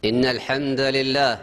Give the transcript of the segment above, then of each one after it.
إن الحمد لله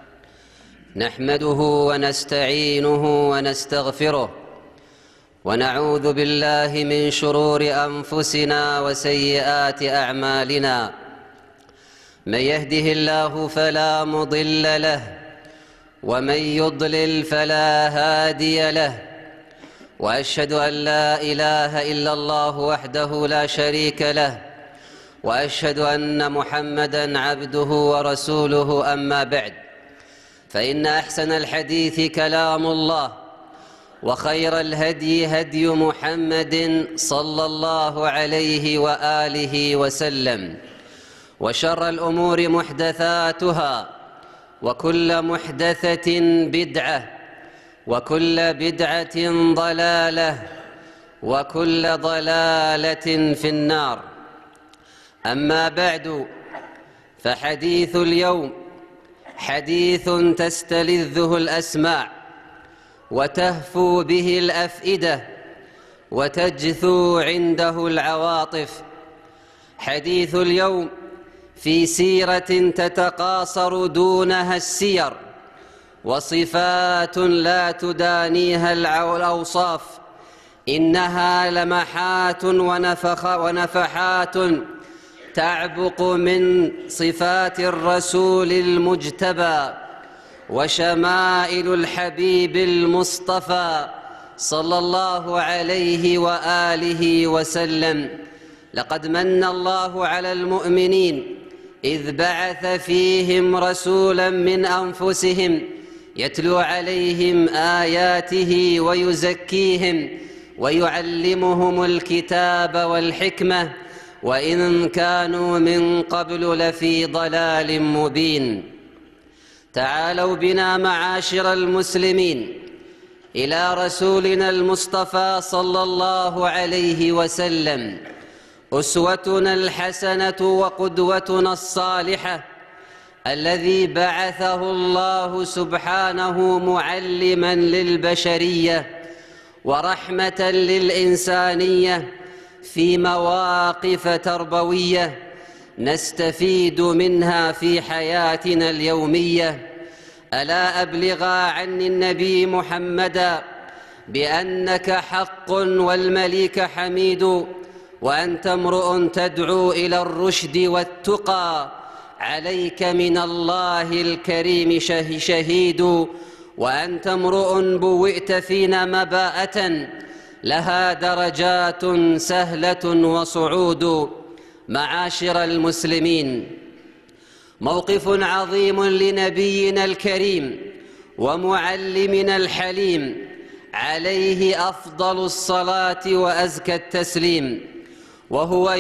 نحمده ونستعينه ونستغفره ونعوذ بالله من شرور أنفسنا وسيئات أعمالنا. من يهده الله فلا مضل له ومن يضلل فلا هادي له، وأشهد أن لا إله إلا الله وحده لا شريك له، وأشهد أن محمدًا عبده ورسوله. أما بعد، فإن أحسن الحديث كلام الله، وخير الهدي هدي محمد صلى الله عليه وآله وسلم، وشر الأمور محدثاتها، وكل محدثة بدعة، وكل بدعة ضلالة، وكل ضلالة في النار. أما بعد، فحديث اليوم حديث تستلذه الأسماع وتهفو به الأفئدة وتجثو عنده العواطف. حديث اليوم في سيرة تتقاصر دونها السير، وصفات لا تدانيها الأوصاف. إنها لمحات ونفحات تعبق من صفات الرسول المجتبى وشمائل الحبيب المصطفى صلى الله عليه وآله وسلم. لقد من الله على المؤمنين إذ بعث فيهم رسولا من أنفسهم يتلو عليهم آياته ويزكيهم ويعلمهم الكتاب والحكمة، وإن كانوا من قبل لفي ضلال مبين. تعالوا بنا معاشر المسلمين إلى رسولنا المصطفى صلى الله عليه وسلم، أسوتنا الحسنة وقدوتنا الصالحة، الذي بعثه الله سبحانه معلما للبشرية ورحمة للإنسانية في مواقف تربوية نستفيد منها في حياتنا اليومية. ألا أبلغا عني النبي محمدا بأنك حق والمليك حميد، وأنت امرؤ تدعو إلى الرشد والتقى، عليك من الله الكريم شهيد، وأنت امرؤ بوئت فينا مباءة لها درجات سهلة وصعود. معاشر المسلمين، موقف عظيم لنبينا الكريم ومعلمنا الحليم، عليه أفضل الصلاة وأزكى التسليم، وهو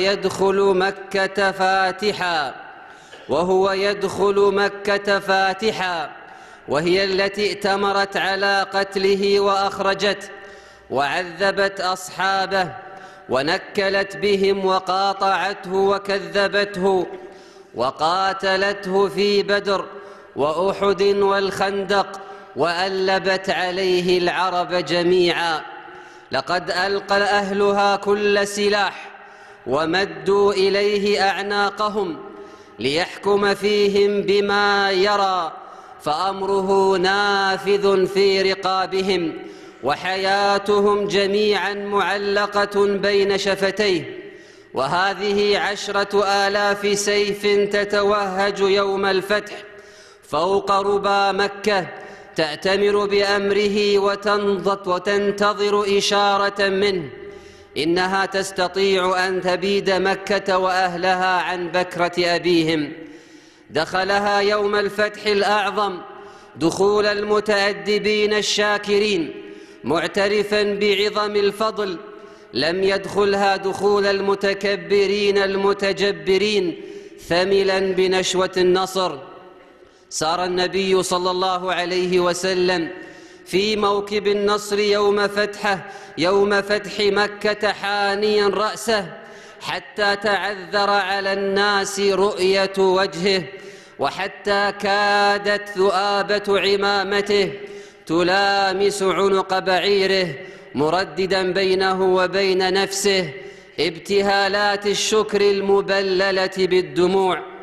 يدخل مكة فاتحا، وهي التي ائتمرت على قتله وأخرجته وعذبت أصحابه ونكلت بهم وقاطعته وكذبته وقاتلته في بدر وأحد والخندق، وألبت عليه العرب جميعا. لقد ألقى أهلها كل سلاح ومدوا إليه أعناقهم ليحكم فيهم بما يرى، فأمره نافذ في رقابهم، وحياتهم جميعا معلقة بين شفتيه. وهذه 10,000 سيف تتوهج يوم الفتح فوق ربى مكة، تأتمر بأمره وتنتظر إشارة منه. إنها تستطيع أن تبيد مكة وأهلها عن بكرة أبيهم. دخلها يوم الفتح الأعظم دخول المتأدبين الشاكرين، معترفا بعظم الفضل. لم يدخلها دخول المتكبرين المتجبرين ثملا بنشوة النصر. سار النبي صلى الله عليه وسلم في موكب النصر يوم فتح مكة حانيا رأسه، حتى تعذر على الناس رؤية وجهه، وحتى كادت ذؤابة عمامته تلامس عنق بعيره، مرددا بينه وبين نفسه ابتهالات الشكر المبللة بالدموع.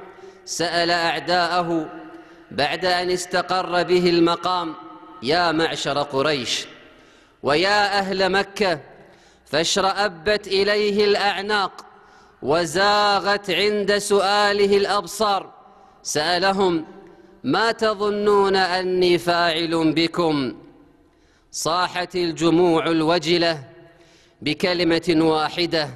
سأل أعداءه بعد أن استقر به المقام: يا معشر قريش ويا أهل مكة، فاشرأبت إليه الأعناق وزاغت عند سؤاله الأبصار. سألهم: ما تظنون أني فاعل بكم؟ صاحت الجموع الوجلة بكلمة واحدة،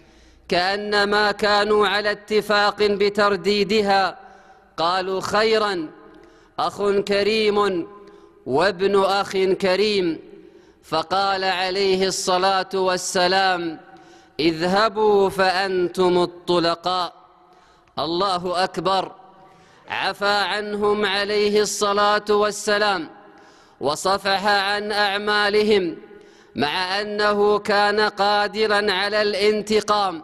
كأنما كانوا على اتفاق بترديدها. قالوا: خيرا، أخ كريم وابن أخ كريم. فقال عليه الصلاة والسلام: اذهبوا فأنتم الطلقاء. الله أكبر. عفى عنهم عليه الصلاة والسلام وصفح عن أعمالهم، مع أنه كان قادرا على الانتقام،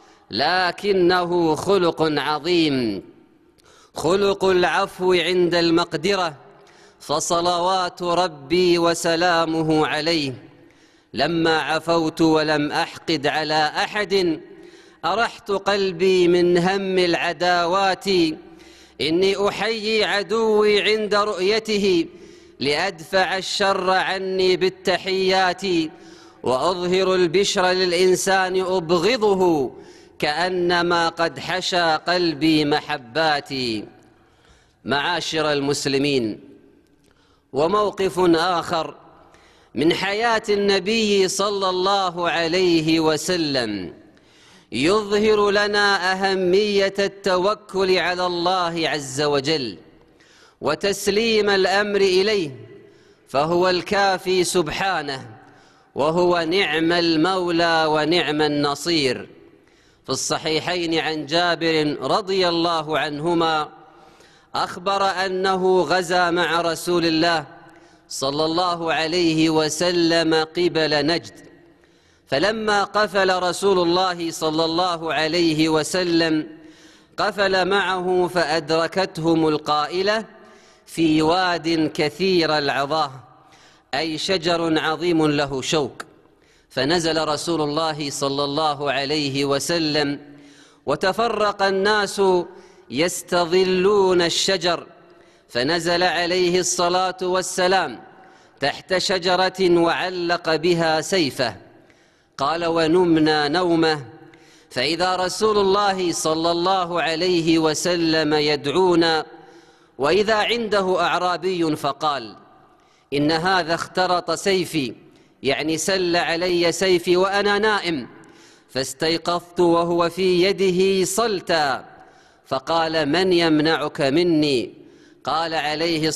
لكنه خلق عظيم، خلق العفو عند المقدرة، فصلوات ربي وسلامه عليه. لما عفوت ولم أحقد على أحد أرحت قلبي من هم العداوات. إني أحيي عدوي عند رؤيته لأدفع الشر عني بالتحيات، وأظهر البشر للإنسان أبغضه كأنما قد حشى قلبي محباتي. معاشر المسلمين، وموقف آخر من حياة النبي صلى الله عليه وسلم يظهر لنا أهمية التوكل على الله عز وجل وتسليم الأمر إليه، فهو الكافي سبحانه، وهو نعم المولى ونعم النصير. في عن جابر رضي الله عنهما أخبر أنه غزا مع رسول الله صلى الله عليه وسلم قبل نجد، فلما قفل رسول الله صلى الله عليه وسلم قفل معه، فأدركتهم القائلة في واد كثير العظاه، أي شجر عظيم له شوك. فنزل رسول الله صلى الله عليه وسلم وتفرق الناس يستظلون الشجر، فنزل عليه الصلاة والسلام تحت شجرة وعلق بها سيفه. قال: ونمنا نومه، فإذا رسول الله صلى الله عليه وسلم يدعونا، وإذا عنده أعرابي فقال: إن هذا اخترط سيفي، يعني سل علي سيفي وأنا نائم، فاستيقظت وهو في يده صلتا، فقال: من يمنعك مني؟ قال عليه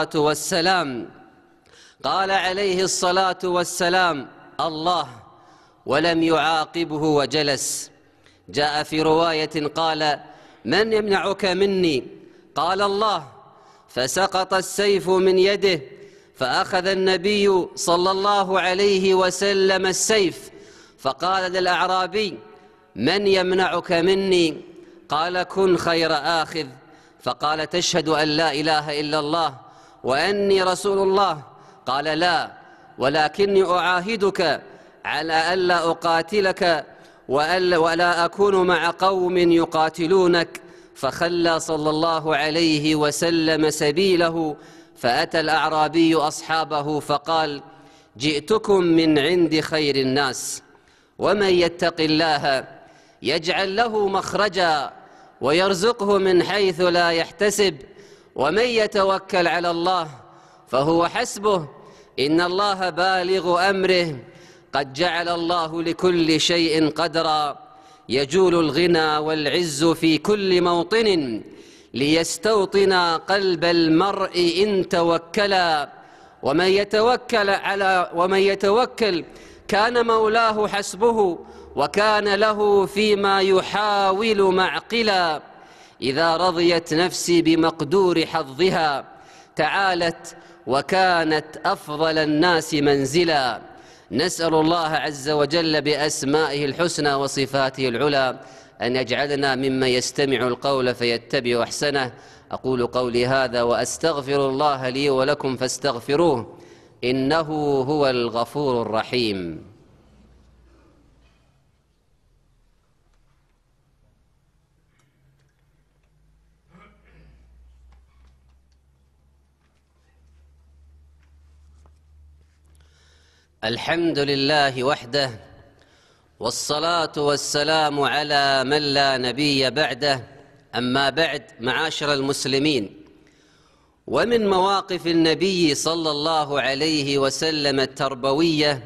الصلاة والسلام: الله، ولم يعاقبه وجلس. جاء في رواية قال: من يمنعك مني؟ قال: الله. فسقط السيف من يده، فأخذ النبي صلى الله عليه وسلم السيف، فقال للأعرابي: من يمنعك مني؟ قال: كن خير آخذ. فقال: تشهد أن لا إله إلا الله وأني رسول الله؟ قال: لا، ولكني أعاهدك على ألا أقاتلك ولا أكون مع قوم يقاتلونك. فخلى صلى الله عليه وسلم سبيله، فأتى الأعرابي أصحابه فقال: جئتكم من عند خير الناس، ومن يتق الله يجعل له مخرجا ويرزقه من حيث لا يحتسب، ومن يتوكل على الله فهو حسبه، إن الله بالغ أمره، قد جعل الله لكل شيء قدرا، يجول الغنى والعز في كل موطن، ليستوطن قلب المرء إن توكلا، ومن يتوكل كان مولاه حسبه، وكان له فيما يحاول معقلا. إذا رضيت نفسي بمقدور حظها تعالت وكانت أفضل الناس منزلا. نسأل الله عز وجل بأسمائه الحسنى وصفاته العلى أن يجعلنا ممن يستمع القول فيتبع أحسنه. أقول قولي هذا وأستغفر الله لي ولكم فاستغفروه، إنه هو الغفور الرحيم. الحمد لله وحده، والصلاة والسلام على من لا نبي بعده. أما بعد، معاشر المسلمين، ومن مواقف النبي صلى الله عليه وسلم التربوية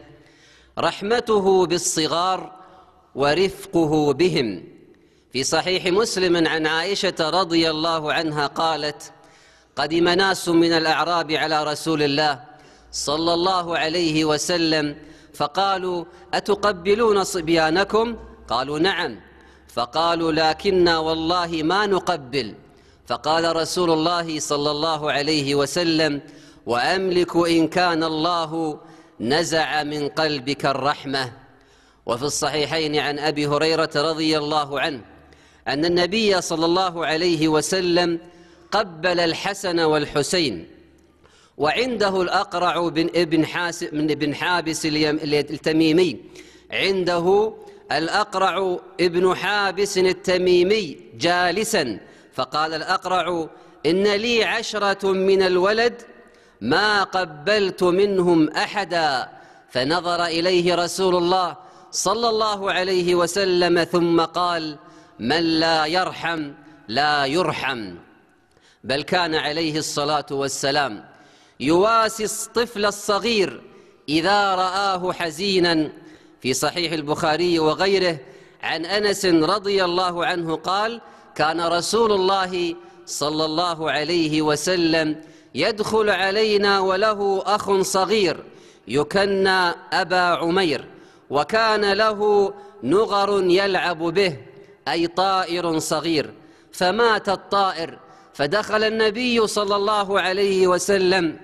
رحمته بالصغار ورفقه بهم. في صحيح مسلم عن عائشة رضي الله عنها قالت: قدم ناس من الأعراب على رسول الله صلى الله عليه وسلم فقالوا: أتقبلون صبيانكم؟ قالوا: نعم. فقالوا: لكننا والله ما نقبل. فقال رسول الله صلى الله عليه وسلم: وأملك إن كان الله نزع من قلبك الرحمة. وفي الصحيحين عن أبي هريرة رضي الله عنه أن النبي صلى الله عليه وسلم قبل الحسن والحسين، وعنده الأقرع بن حابس التميمي، عنده الأقرع ابن حابس التميمي جالسا، فقال الأقرع: إن لي 10 من الولد ما قبلت منهم أحدا. فنظر إليه رسول الله صلى الله عليه وسلم ثم قال: من لا يرحم لا يرحم. بل كان عليه الصلاة والسلام يواسي الطفل الصغير إذا رآه حزينا. في صحيح البخاري وغيره عن أنس رضي الله عنه قال: كان رسول الله صلى الله عليه وسلم يدخل علينا وله أخ صغير يكنى أبا عمير، وكان له نغر يلعب به، أي طائر صغير، فمات الطائر. فدخل النبي صلى الله عليه وسلم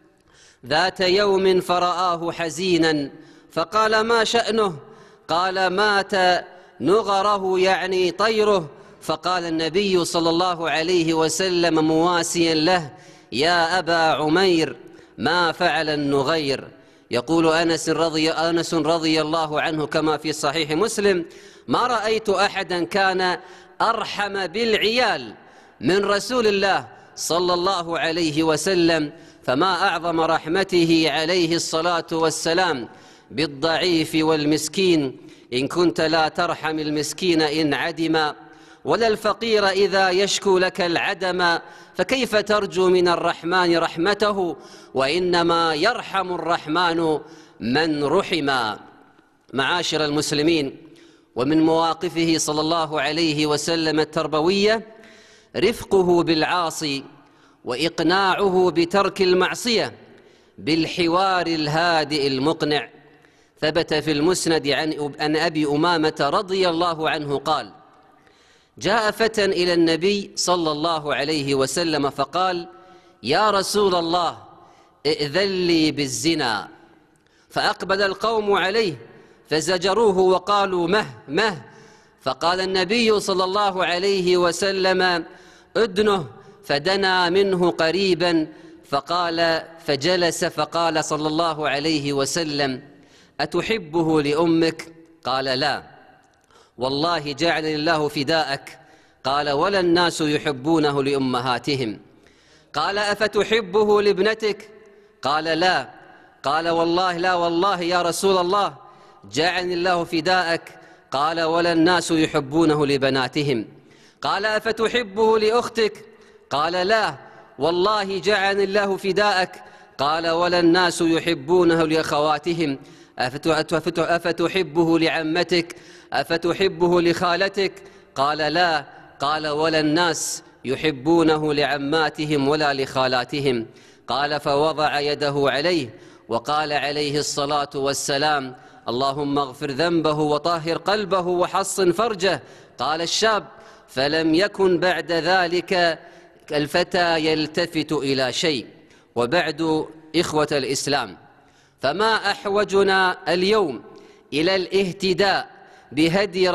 ذات يوم فرآه حزينا، فقال: ما شأنه؟ قال: مات نغره، يعني طيره. فقال النبي صلى الله عليه وسلم مواسيا له: يا أبا عمير، ما فعل النغير؟ يقول أنس رضي الله عنه كما في صحيح مسلم: ما رأيت أحدا كان أرحم بالعيال من رسول الله صلى الله عليه وسلم، فما أعظم رحمته عليه الصلاة والسلام بالضعيف والمسكين. إن كنت لا ترحم المسكين إن عدم، ولا الفقير إذا يشكو لك العدم، فكيف ترجو من الرحمن رحمته؟ وإنما يرحم الرحمن من رحم. معاشر المسلمين، ومن مواقفه صلى الله عليه وسلم التربوية رفقه بالعاصي وإقناعه بترك المعصية بالحوار الهادئ المقنع. ثبت في المسند عن أبي أمامة رضي الله عنه قال: جاء فتى إلى النبي صلى الله عليه وسلم فقال: يا رسول الله، ائذن لي بالزنا. فأقبل القوم عليه فزجروه وقالوا: مه. فقال النبي صلى الله عليه وسلم: أدنه. فدنا منه قريبا فجلس، فقال صلى الله عليه وسلم: أتحبه لأمك؟ قال: لا. والله جعلني الله فداءك. قال: ولا الناس يحبونه لأمهاتهم. قال: أفتحبه لابنتك؟ قال: لا. قال: والله لا، والله يا رسول الله جعلني الله فداءك. قال: ولا الناس يحبونه لبناتهم. قال: أفتحبه لأختك؟ قال: لا، والله جعلني الله فداءك. قال: ولا الناس يحبونه لأخواتهم. أفتحبه لعمتك؟ أفتحبه لخالتك؟ قال: لا. قال: ولا الناس يحبونه لعماتهم ولا لخالاتهم. قال: فوضع يده عليه وقال عليه الصلاة والسلام: اللهم اغفر ذنبه وطهر قلبه وحصن فرجه. قال الشاب: فلم يكن بعد ذلك الفتى يلتفت إلى شيء. وبعد، إخوة الإسلام، فما أحوجنا اليوم إلى الاهتداء بهدي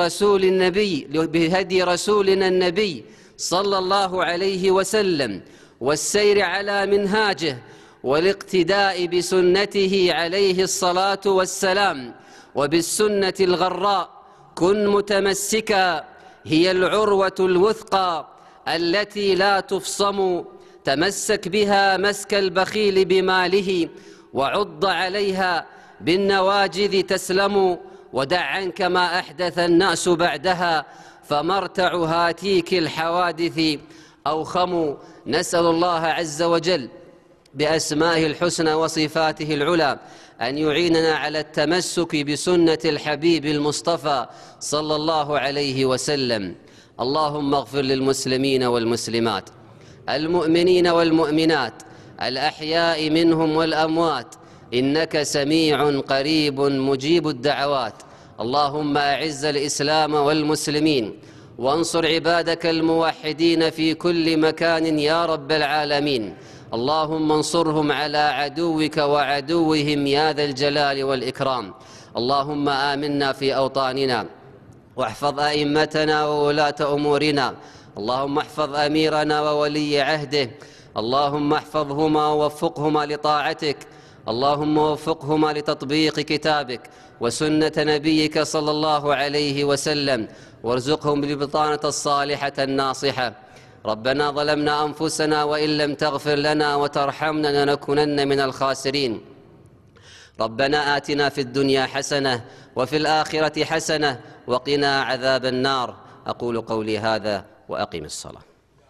رسولنا النبي صلى الله عليه وسلم، والسير على منهاجه، والاقتداء بسنته عليه الصلاة والسلام، وبالسنة الغراء. كن متمسكا، هي العروة الوثقى التي لا تفصم. تمسك بها مسك البخيل بماله، وعض عليها بالنواجذ تسلم، ودع عنك ما أحدث الناس بعدها، فمرتع هاتيك الحوادث أوخم. نسأل الله عز وجل بأسمائه الحسنى وصفاته العلى أن يعيننا على التمسك بسنة الحبيب المصطفى صلى الله عليه وسلم. اللهم اغفر للمسلمين والمسلمات، المؤمنين والمؤمنات، الأحياء منهم والأموات، إنك سميع قريب مجيب الدعوات. اللهم أعز الإسلام والمسلمين، وانصر عبادك الموحدين في كل مكان يا رب العالمين. اللهم انصرهم على عدوك وعدوهم يا ذا الجلال والإكرام. اللهم آمنا في أوطاننا، واحفظ أئمتنا وولاة أمورنا. اللهم احفظ أميرنا وولي عهده. اللهم احفظهما ووفقهما لطاعتك. اللهم وفقهما لتطبيق كتابك وسنة نبيك صلى الله عليه وسلم، وارزقهم بالبطانة الصالحة الناصحة. ربنا ظلمنا أنفسنا وإن لم تغفر لنا وترحمنا لنكونن من الخاسرين. ربنا آتنا في الدنيا حسنة وفي الآخرة حسنة وقنا عذاب النار. أقول قولي هذا وأقم الصلاة.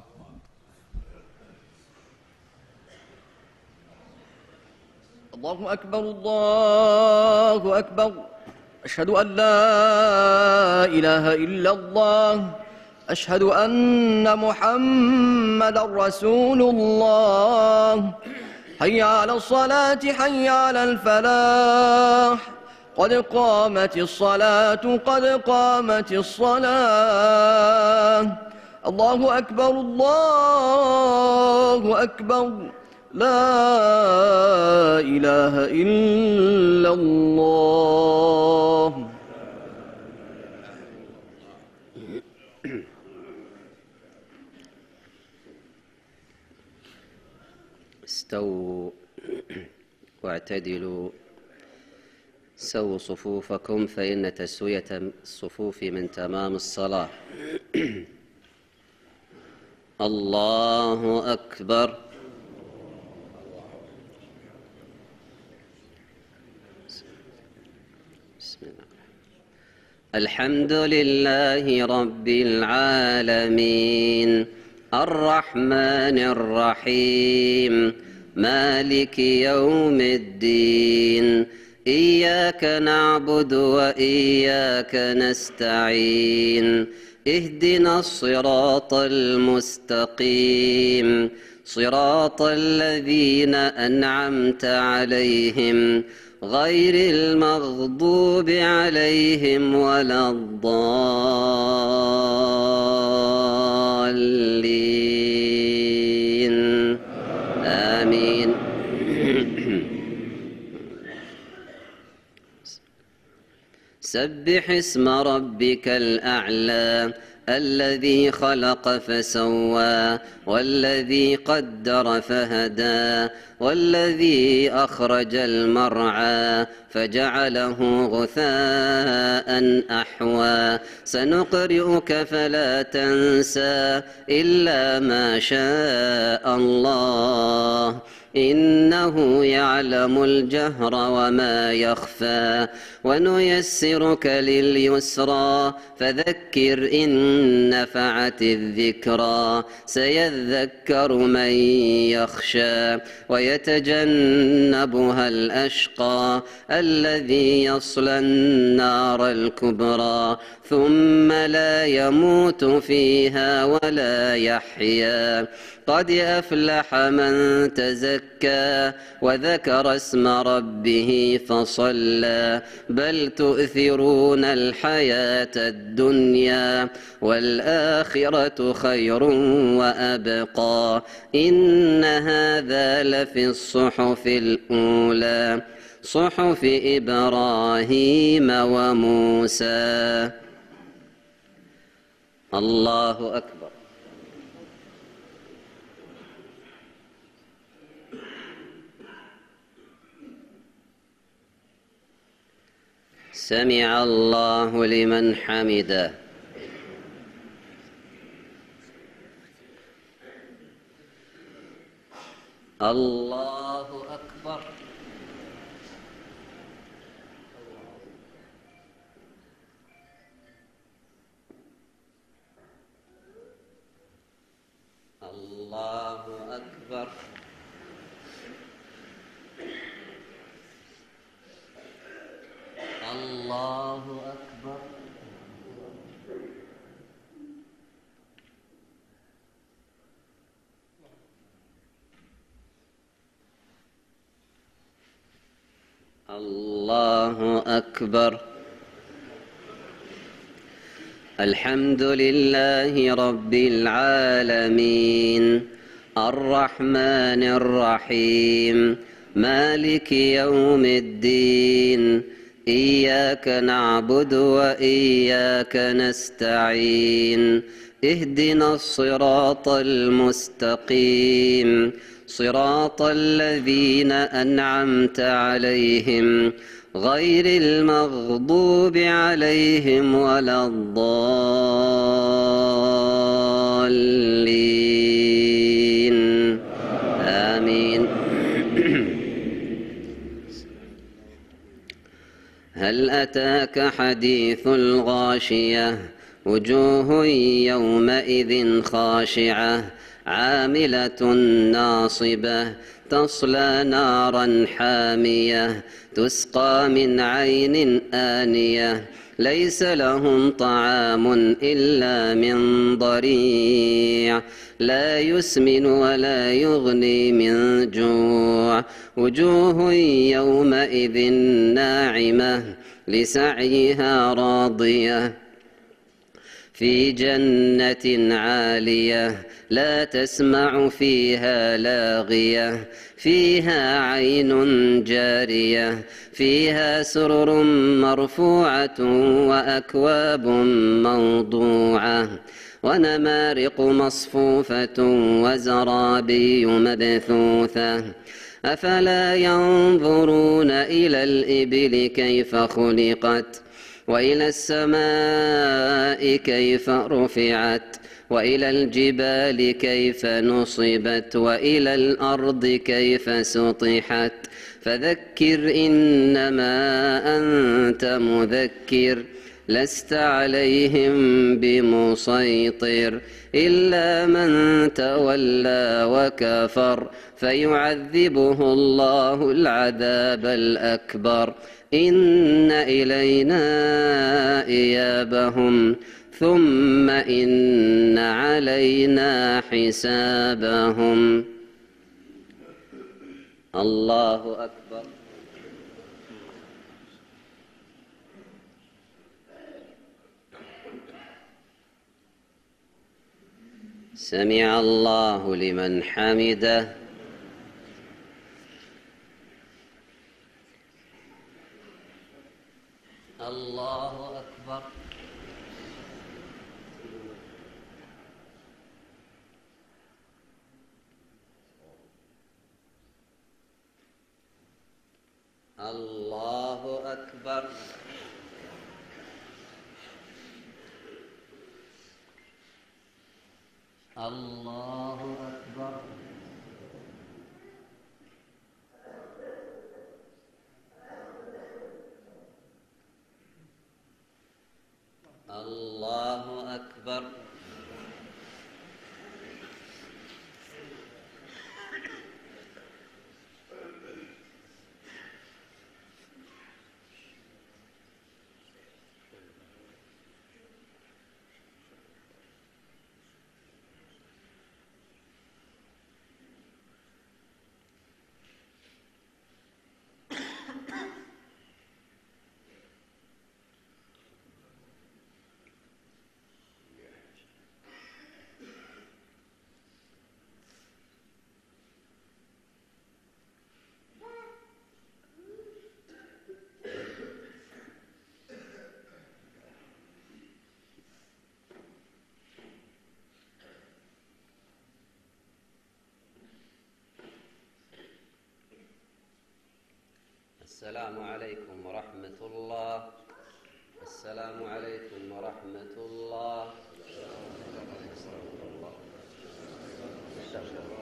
الله أكبر الله أكبر. أشهد أن لا إله إلا الله. أشهد أن محمدا رسول الله. حي على الصلاة حي على الفلاح. قد قامت الصلاة قد قامت الصلاة. الله أكبر الله أكبر. لا إله إلا الله. استووا واعتدلوا، سووا صفوفكم، فإن تسوية الصفوف من تمام الصلاة. الله أكبر. بسم الله. الحمد لله رب العالمين، الرحمن الرحيم، مالك يوم الدين. إياك نعبد وإياك نستعين. اهدنا الصراط المستقيم، صراط الذين أنعمت عليهم غير المغضوب عليهم ولا الضالين. آمين. سبح اسم ربك الأعلى، الذي خلق فسوى، والذي قدر فهدى، والذي أخرج المرعى فجعله غثاء أحوى. سنقرئك فلا تنسى إلا ما شاء الله، إنه يعلم الجهر وما يخفى. ونيسرك لليسرى، فذكر إن نفعت الذكرى. سيذكر من يخشى ويتجنبها الأشقى، الذي يصلى النار الكبرى، ثم لا يموت فيها ولا يحيا. قد أفلح من تزكى وذكر اسم ربه فصلى. بل تؤثرون الحياة الدنيا، والآخرة خير وأبقى. إن هذا لفي الصحف الأولى، صحف إبراهيم وموسى. الله أكبر. سمع الله لمن حمده. الله أكبر. أكبر. الله أكبر. الله أكبر. الحمد لله رب العالمين الرحمن الرحيم مالك يوم الدين إياك نعبد وإياك نستعين اهدنا الصراط المستقيم صراط الذين أنعمت عليهم غير المغضوب عليهم ولا الضالين آمين. هل أتاك حديث الغاشية وجوه يومئذ خاشعة عاملة ناصبة تصلى نارا حامية تسقى من عين آنية ليس لهم طعام إلا من ضريع لا يسمن ولا يغني من جوع وجوه يومئذ ناعمة لسعيها راضية في جنة عالية لا تسمع فيها لاغية فيها عين جارية فيها سرر مرفوعة وأكواب موضوعة ونمارق مصفوفة وزرابي مبثوثة أفلا ينظرون إلى الإبل كيف خلقت وإلى السماء كيف رفعت وإلى الجبال كيف نصبت وإلى الأرض كيف سطحت فذكر إنما أنت مذكر لست عليهم بمسيطر إلا من تولى وكفر فيعذبه الله العذاب الأكبر إن إلينا إيابهم ثم إن علينا حسابهم. الله أكبر. سمع الله لمن حمده. الله أكبر. الله أكبر. الله أكبر. الله أكبر. السلام عليكم ورحمة الله. السلام عليكم ورحمة الله.